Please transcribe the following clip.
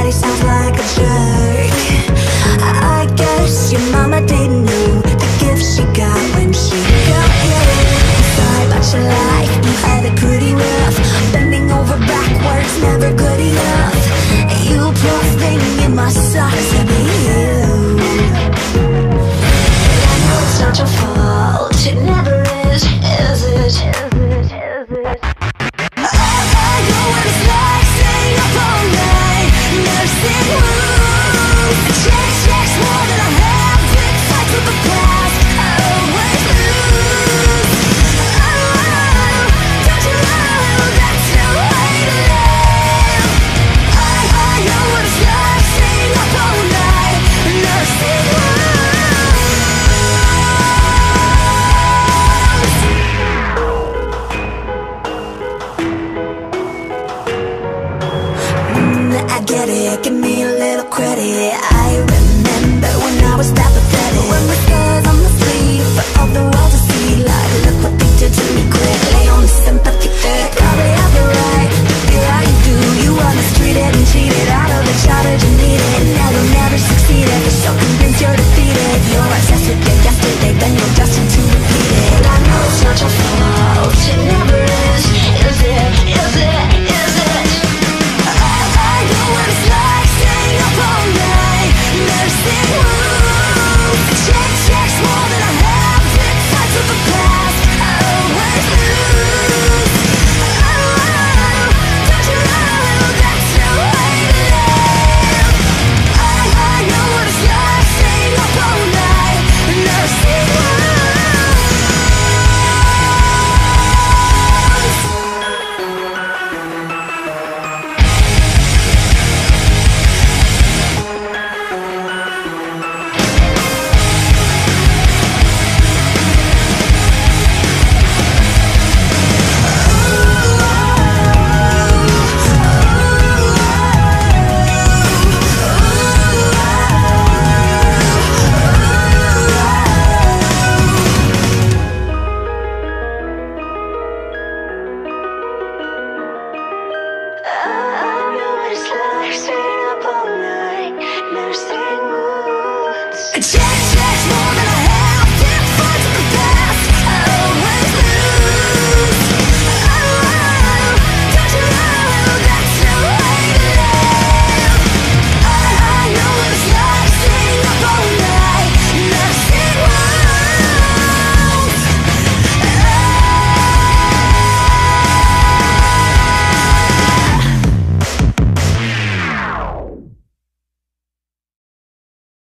that he sounds like a jerk. I guess your mama didn't know the gift she got when she got here. I'm sorry about your life, you had it pretty rough. Bending over backwards, never good enough. You poor thing in my socks to be you. I know it's not your fault, it never is it? I know what it's like, staying up all night, nursing wounds. Checks more than I have, big fights with the past, I always lose. Don't you know that's no way to live? I know what it's like, staying up all night, nursing wounds. I get it, give me a little credit. I remember when I was that pathetic. When the scars on the sleeve for all the world to see. Like, look what they did to me quickly. On the sympathy thick, probably have the right to feel how you do. You were mistreated and cheated out of the childhood you needed. And now you'll never succeed if you're so convinced you're defeated. You're obsessed with your yesterday, then you're destined to repeat it. I know it's not your fault, it never is it? I know what it's like, staying up all night, nursing wounds. Checks more than I have, big fights with the past, I always lose. Don't you know that's no way to live? I know what it's like, staying up all night, nursing wounds. I know what it's like, staying up all night, nursing wounds. Checks more than